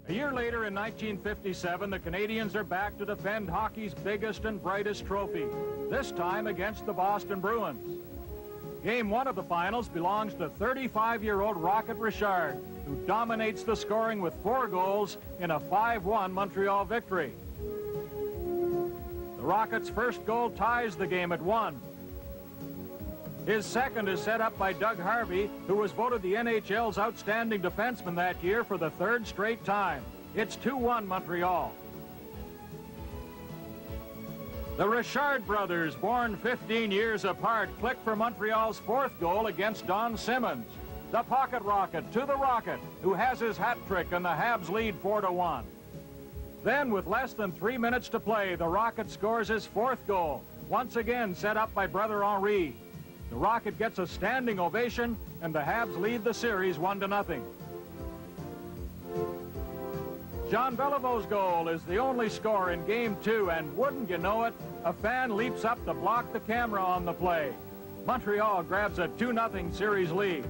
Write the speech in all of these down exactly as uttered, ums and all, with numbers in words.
A year later in nineteen fifty-seven, the Canadians are back to defend hockey's biggest and brightest trophy, this time against the Boston Bruins. Game one of the finals belongs to thirty-five-year-old Rocket Richard, who dominates the scoring with four goals in a five one Montreal victory. The Rockets' first goal ties the game at one. His second is set up by Doug Harvey, who was voted the N H L's outstanding defenseman that year for the third straight time. It's two one Montreal. The Richard brothers, born fifteen years apart, click for Montreal's fourth goal against Don Simmons. The pocket rocket to the Rocket, who has his hat trick, and the Habs lead four to one. Then, with less than three minutes to play, the Rocket scores his fourth goal, once again set up by brother Henri. The Rocket gets a standing ovation, and the Habs lead the series one to nothing. Jean Beliveau's goal is the only score in game two, and wouldn't you know it, a fan leaps up to block the camera on the play. Montreal grabs a two nothing series lead.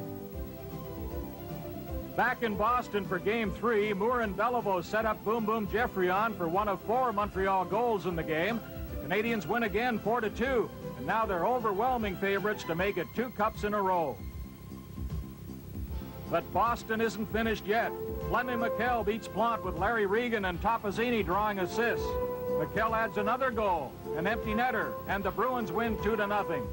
Back in Boston for game three, Moore and Beliveau set up Boom Boom Geoffrion for one of four Montreal goals in the game. The Canadians win again four to two, and now they're overwhelming favorites to make it two cups in a row. But Boston isn't finished yet. Fleming McKell beats Plante with Larry Regan and Topazzini drawing assists. McKell adds another goal, an empty netter, and the Bruins win two to nothing.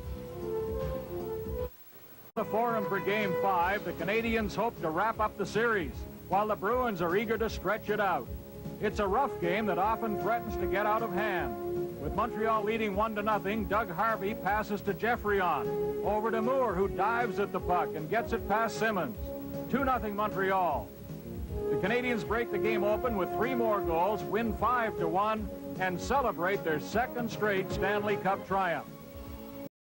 The forum for game five, the Canadians hope to wrap up the series, while the Bruins are eager to stretch it out. It's a rough game that often threatens to get out of hand. With Montreal leading one to nothing, Doug Harvey passes to Geoffrion. Over to Moore, who dives at the puck and gets it past Simmons. two nothing Montreal. The Canadians break the game open with three more goals, win five to one, and celebrate their second straight Stanley Cup triumph.